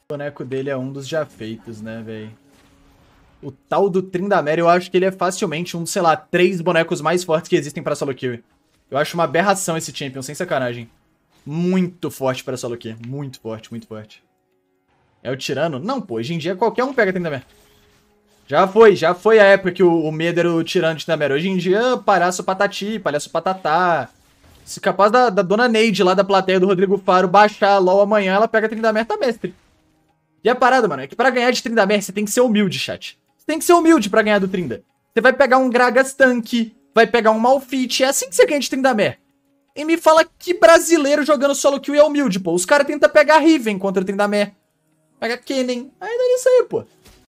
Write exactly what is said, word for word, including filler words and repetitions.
O boneco dele é um dos já feitos, né, velho? O tal do Tryndamere, eu acho que ele é facilmente um, sei lá, três bonecos mais fortes que existem pra solo kill. Eu acho uma aberração esse champion, sem sacanagem. Muito forte pra solo kill. Muito forte, muito forte. É o tirano? Não, pô. Hoje em dia qualquer um pega Tryndamere. Já foi, já foi a época que o, o medo era o tirano de Tryndamere. Hoje em dia, palhaço patati, palhaço patatá. Se capaz da, da dona Neide lá da plateia do Rodrigo Faro baixar a LOL amanhã, ela pega Tryndamere, tá mestre. E a parada, mano, é que pra ganhar de Tryndamere você tem que ser humilde, chat. Você tem que ser humilde pra ganhar do Trinda. Você vai pegar um Gragas tanque, vai pegar um Malphite, é assim que você ganha de Tryndamere. E me fala que brasileiro jogando solo kill é humilde, pô. Os caras tentam pegar Riven contra o Tryndamere. Pega Kennen. Aí dá isso aí, pô.